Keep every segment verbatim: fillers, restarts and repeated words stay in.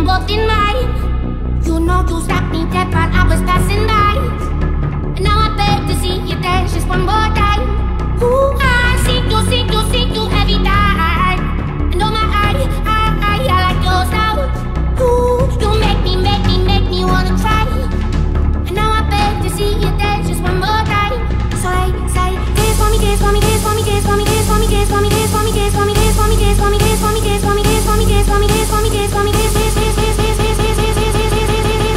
both in mine. You know you stopped me dead while I was passing by. And now I beg to see you dance just one more time. Ooh, I see you, see you, see you every time. And oh my, I, I, I, I like your style. Ooh, you make me, make me, make me wanna cry. And now I beg to see you dance just one more time. So I say, dance for me, dance for me, dance for me, dance for me, dance for me, dance for me, dance for me, dance for me, dance for me, dance for me, dance for me, dance for me, dance for me, dance for me, dance for me, dance for me, dance, dance, dance, dance, dance, dance, dance, dance, dance, dance, dance.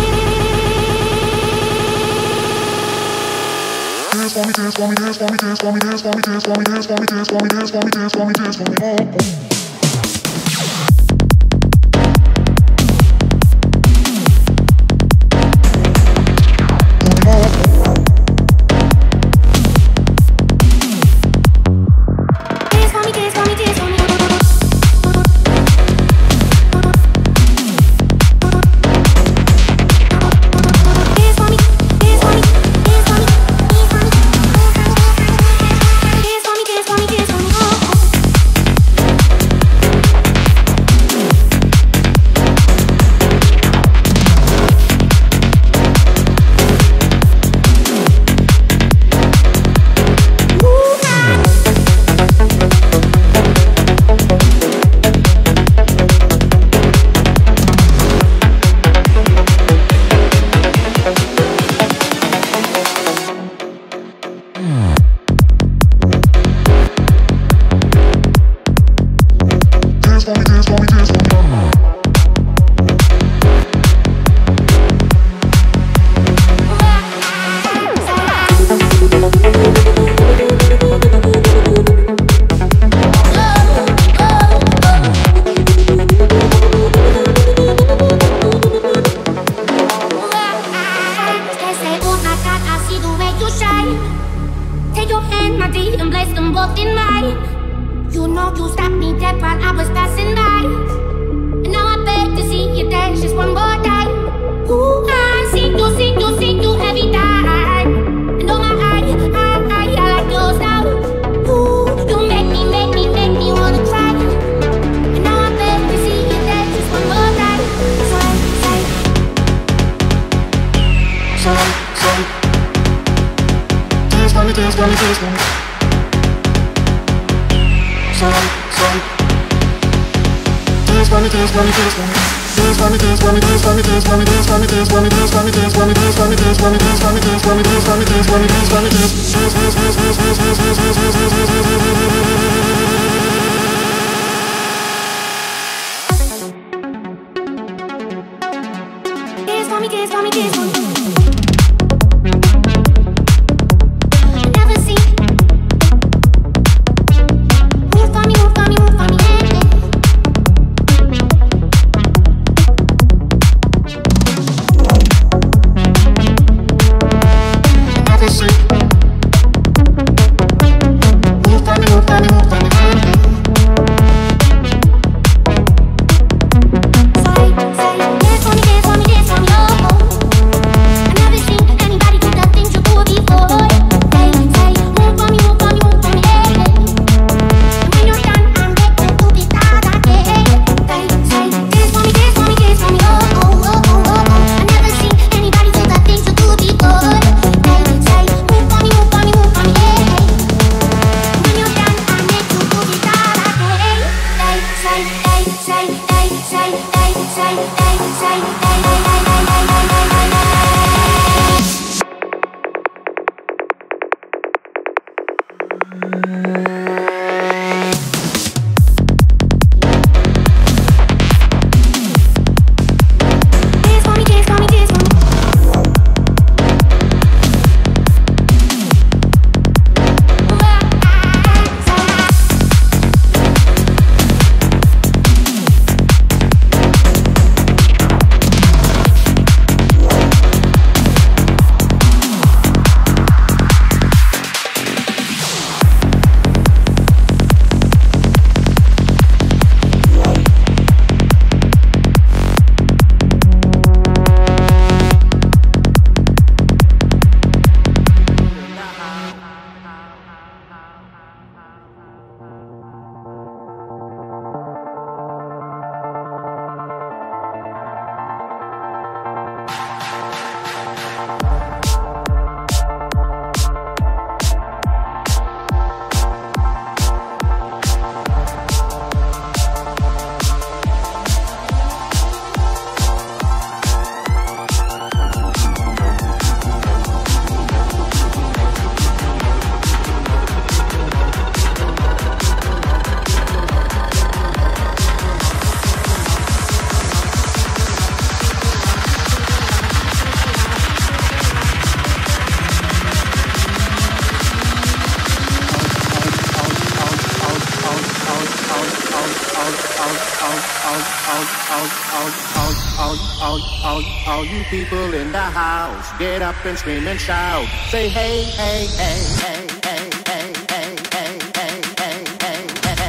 Dance for me, dance for me, dance for me, dance for me, dance for me, dance for me, dance for me, dance for me, dance for me, dance for me, dance for me, dance for me. Say, say, dance for me, dance for me, dance for me, oh. All you people in the house, get up and scream and shout. Say hey, hey, hey, hey, hey, hey, hey, hey, hey, hey, hey,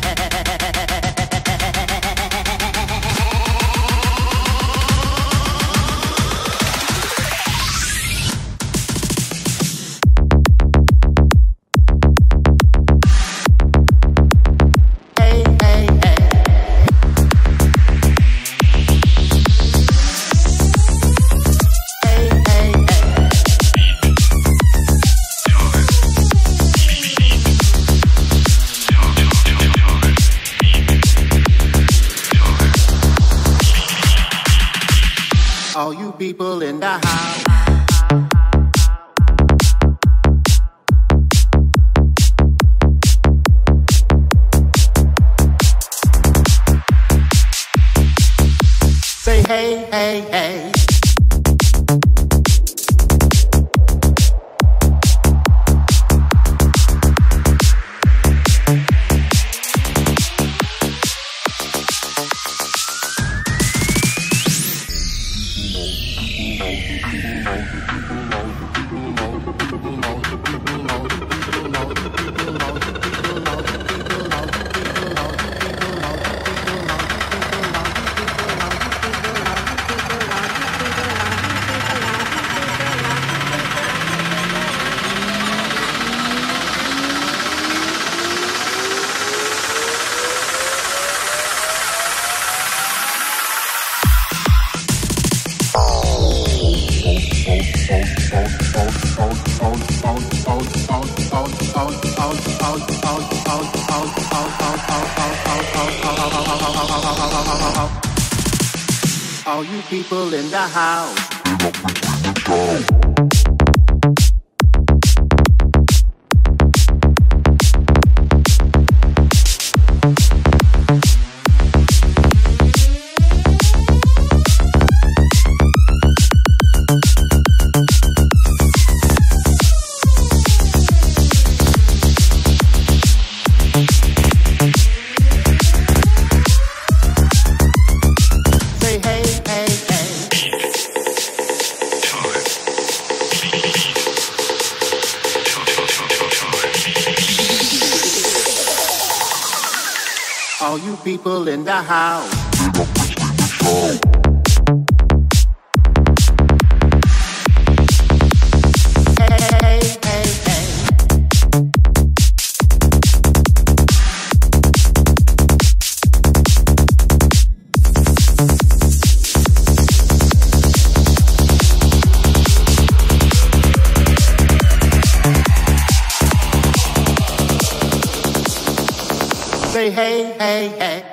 all you people in the house. Say hey, hey, hey. All you people in the house. All you people in the house. Say hey, hey, hey.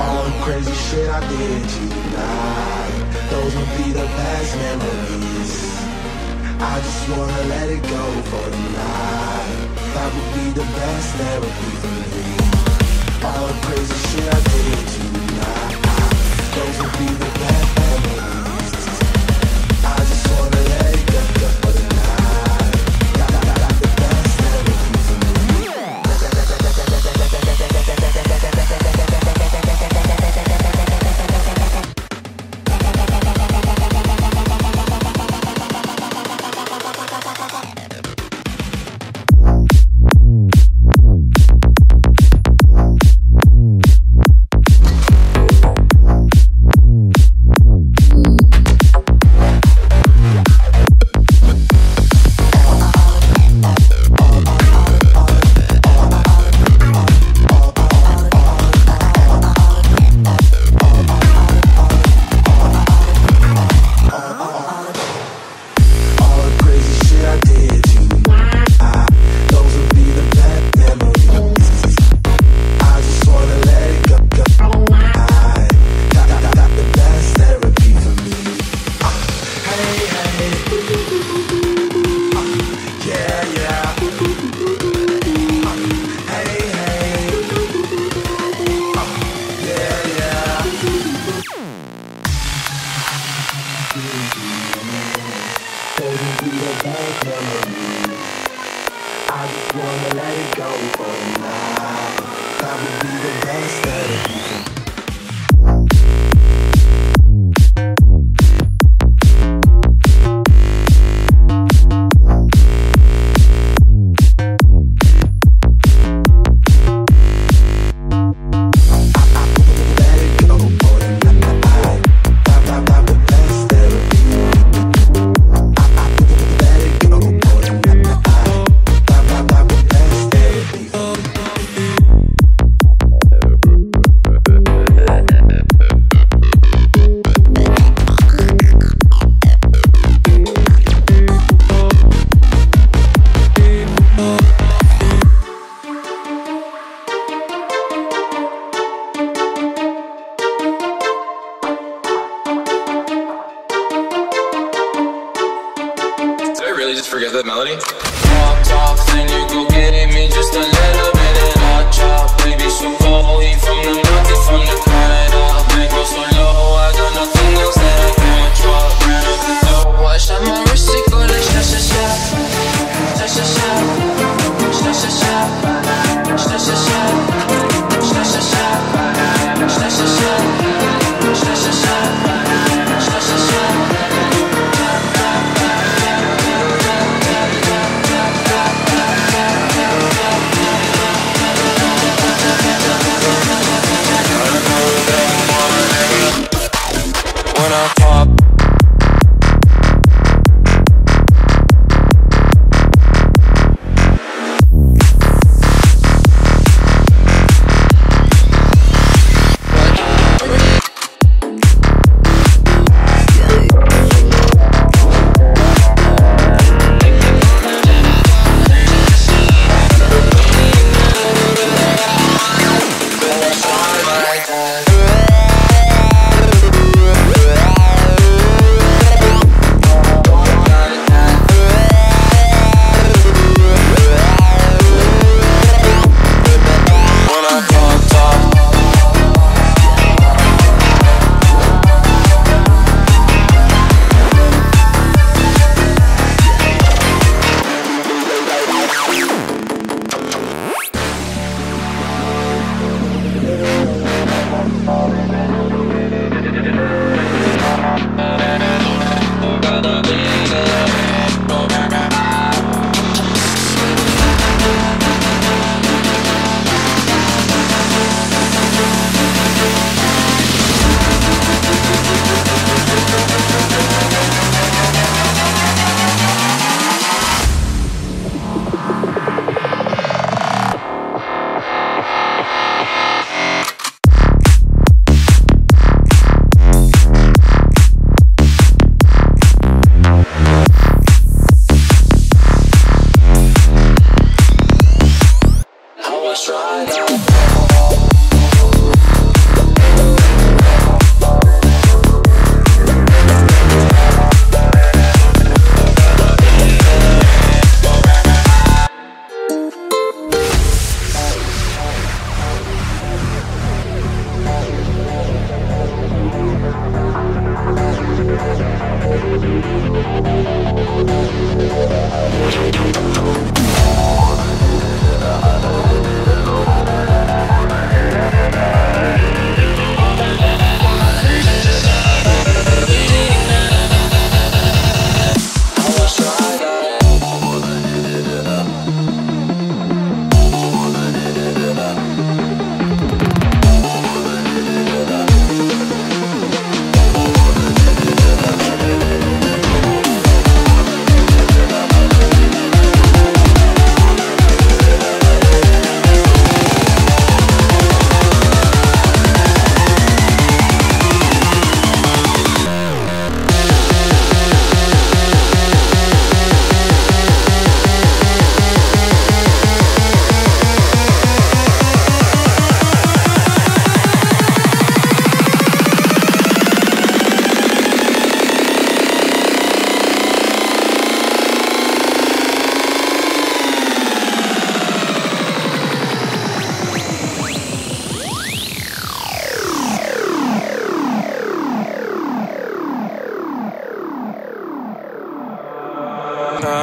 All the crazy shit I did tonight, those would be the best memories. I just wanna let it go for the night. That would be the best therapy for me. All the crazy shit I did tonight, those would be the best memories. I just wanna let it go for the night. That, that, that, the best therapy for me.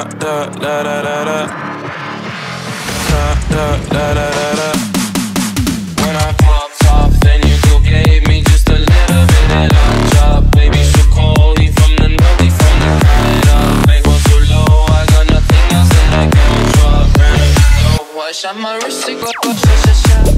da da da da da. Da da da da da da. When I popped off, then you go gave me just a little bit and I dropped. Baby, should call me from the naughty, from the kind up. Make one so low, I got nothing else that I can drop. So I shot my wrist to go, shot, shot, shot.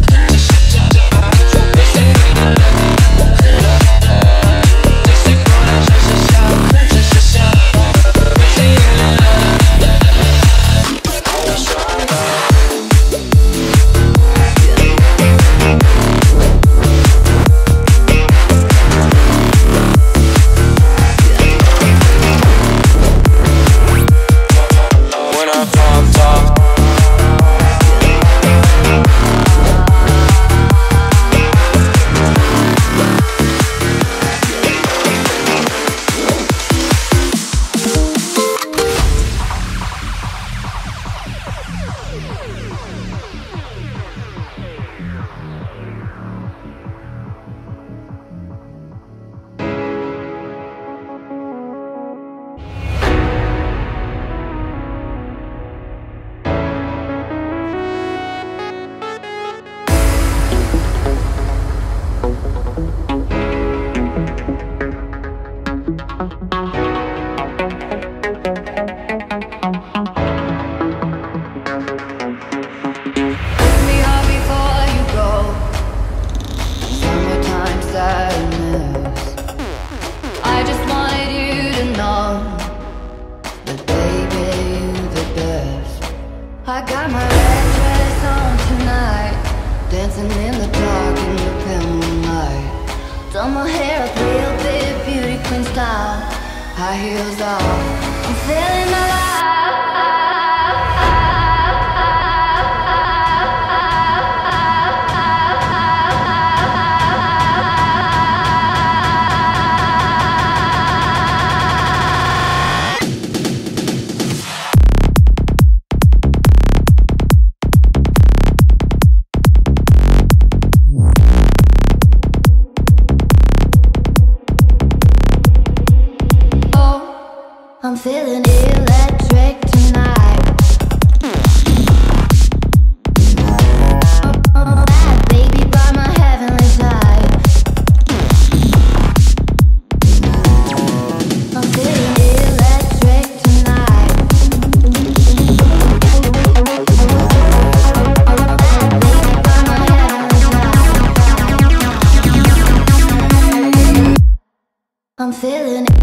I got my red dress on tonight, dancing in the dark in the pale moonlight. Done my hair up real big, beauty queen style, high heels off, I'm feeling alive. I'm feeling electric tonight. Oh, bad baby by my heavenly side. I'm feeling electric tonight. Oh, bad baby by my heavenly side. I'm feeling it.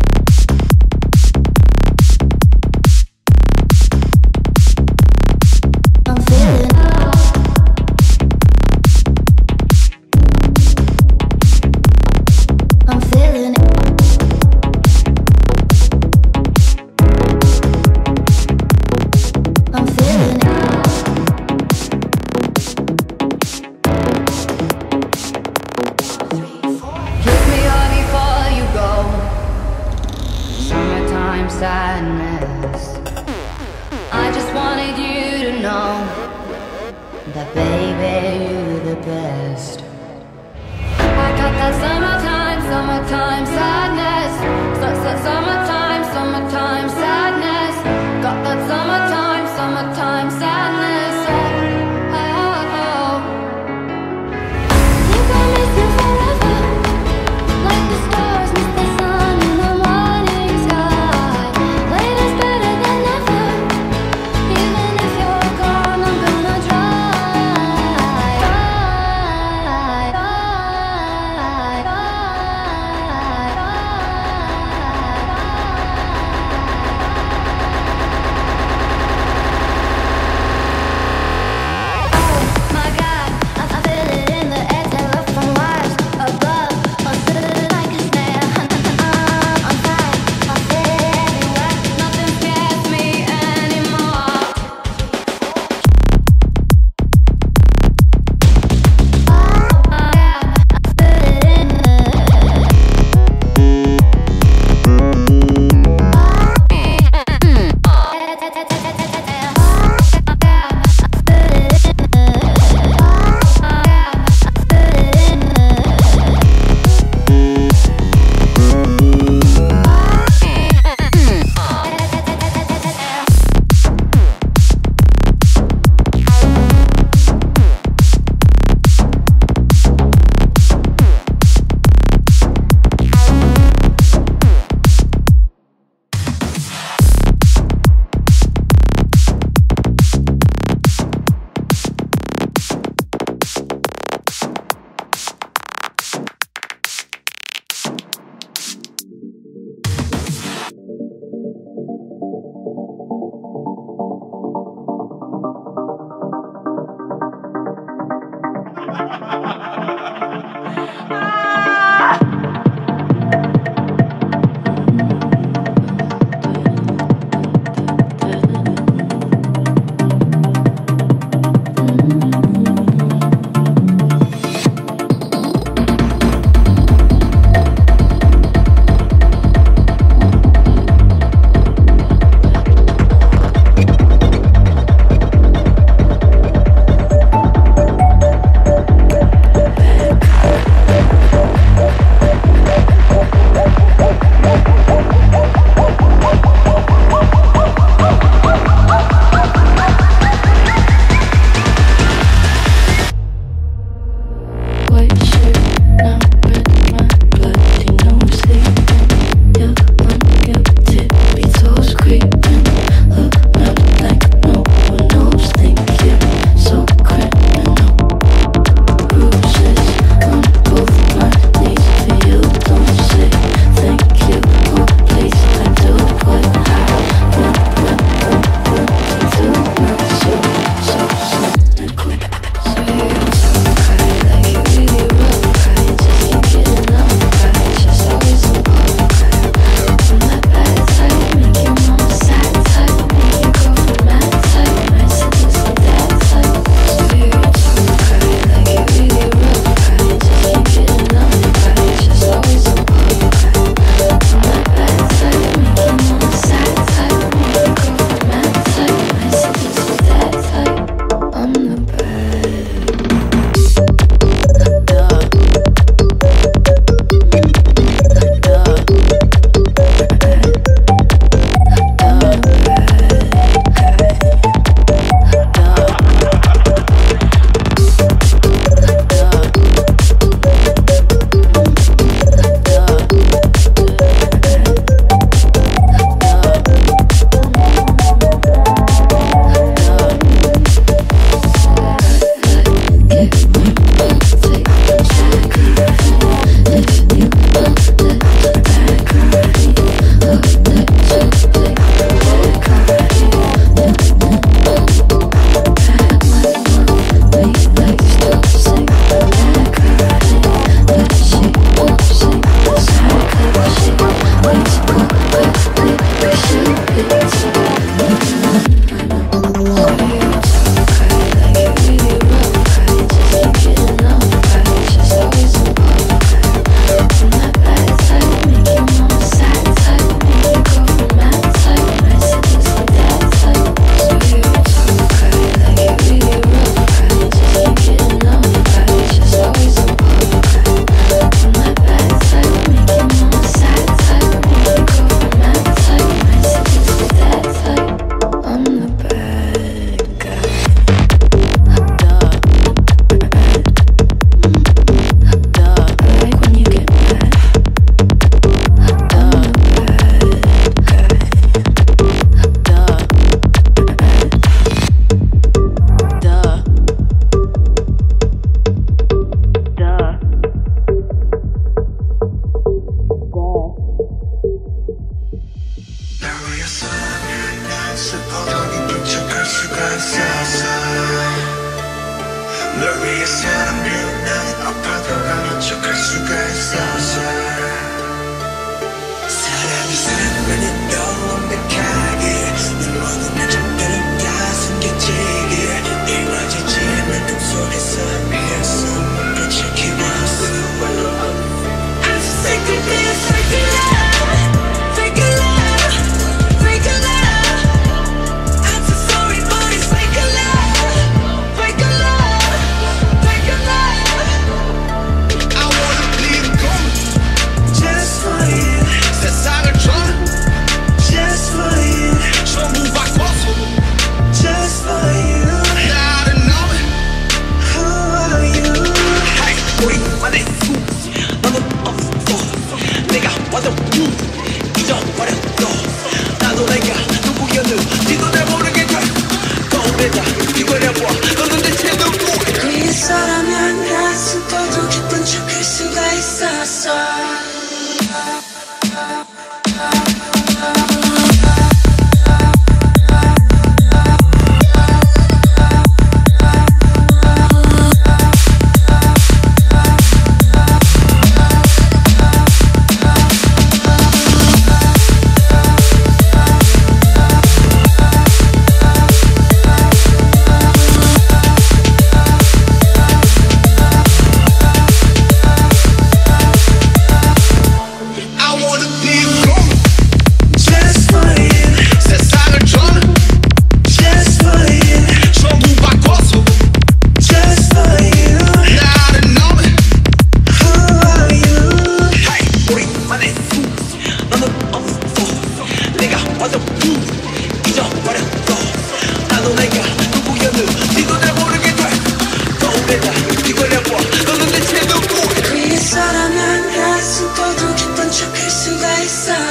Sadness. I just wanted you to know that baby, you're the best. I got that summertime, summertime sadness. Su- su- Summertime, summertime sadness. Got that summertime, summertime sadness. Oh, oh, oh. Think I'll miss you forever, like the stars miss the sun in the morning sky. Later's better than never. Even if you're gone, I'm gonna try. Try, try, try, try. 있었어.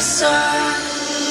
side.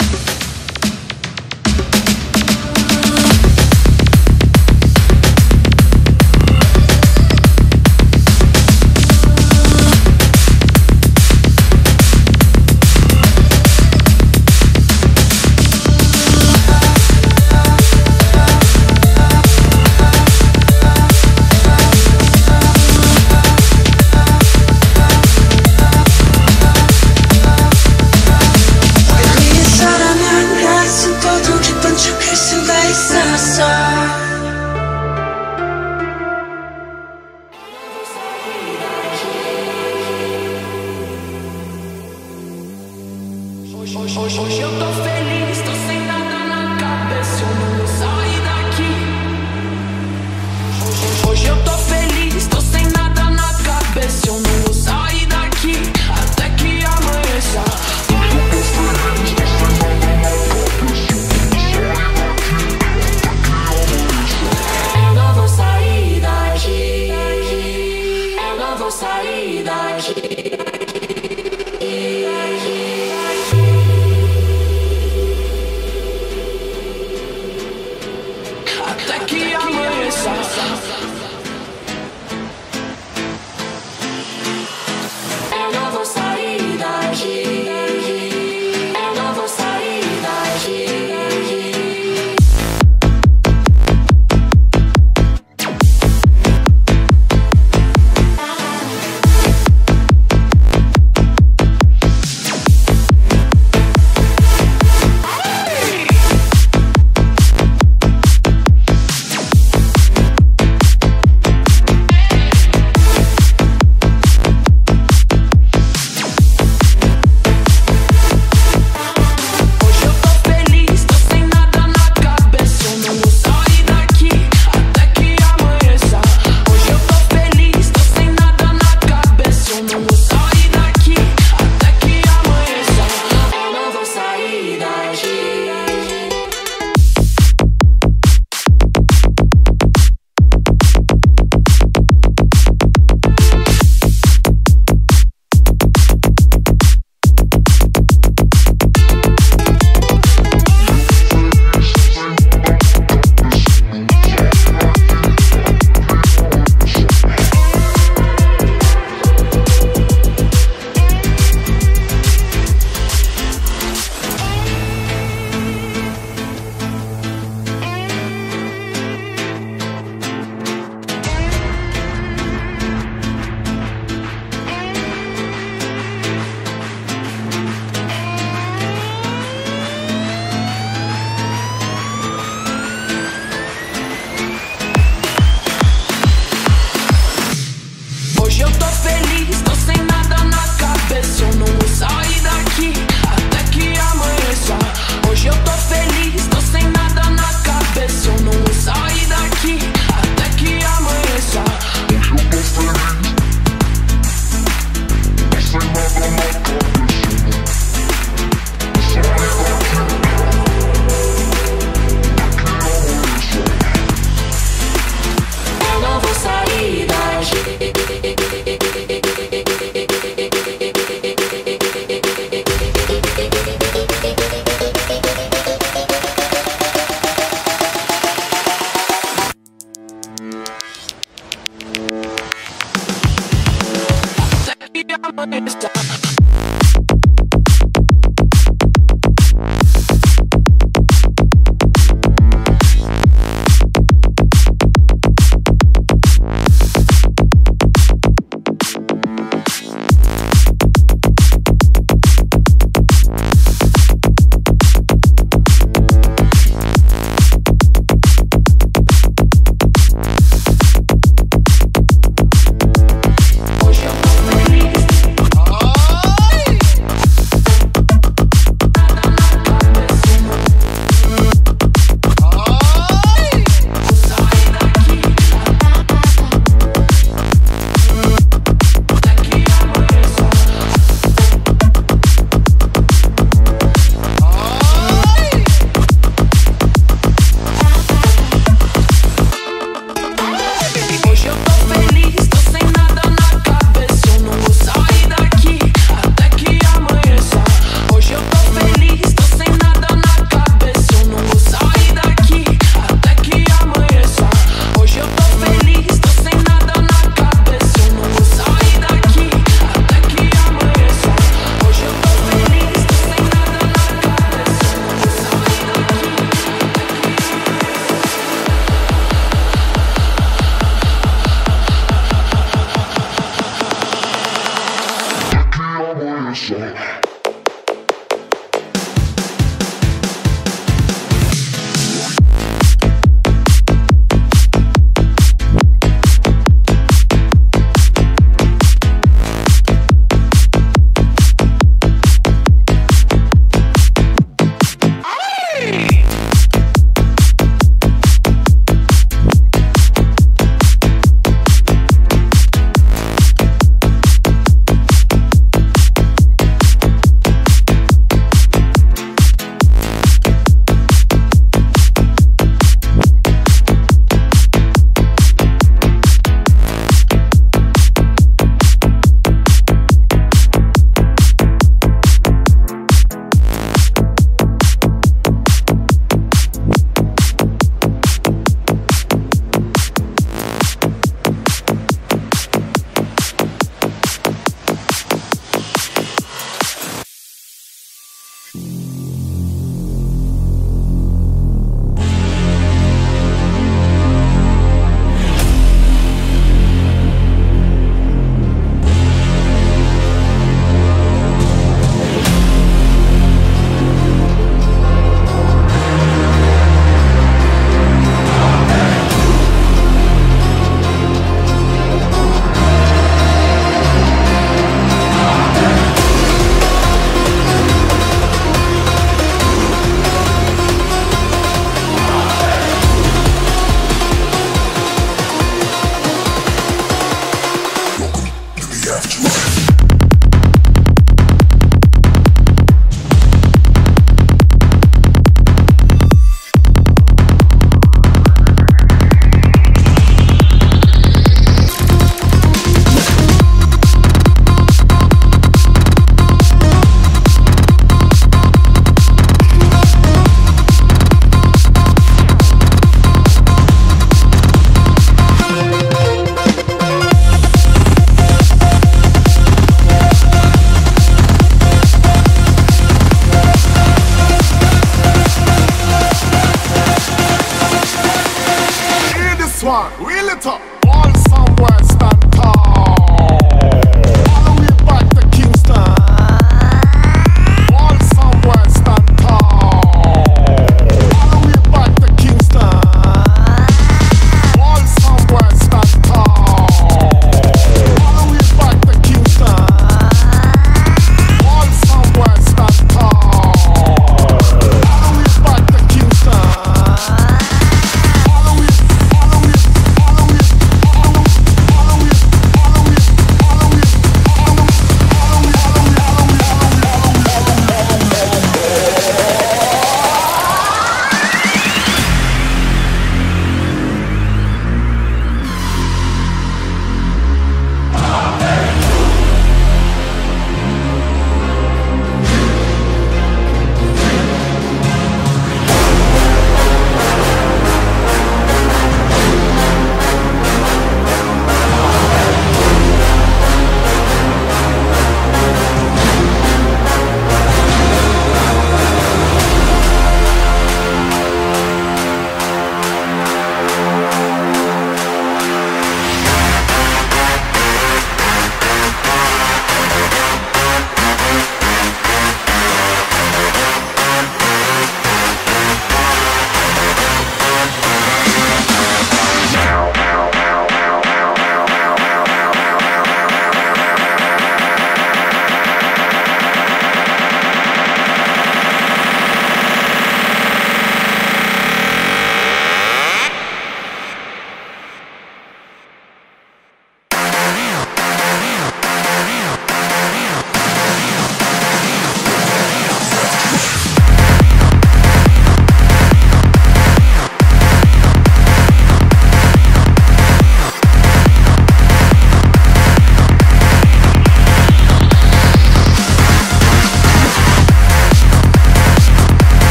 Hoje eu tô feliz, tô sem nada na cabeça, eu não vou sair daqui. Hoje eu tô feliz, tô sem nada na cabeça, eu não vou sair daqui até que amanheça. Eu não vou sair daqui, eu não vou sair daqui. Até que amanheça. Eu não vou sair daqui. Eu não vou sair daqui. Hoje eu tô feliz, tô sem nada na cabeça, eu não vou sair daqui até que amanheça. Hoje eu tô feliz, tô sem nada na cabeça, eu não vou sair daqui até que amanheça. Hoje eu tô feliz, tô sem nada na cabeça, Eu não vou sair daqui. Até que amanheça. Hoje eu tô feliz. song.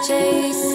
chase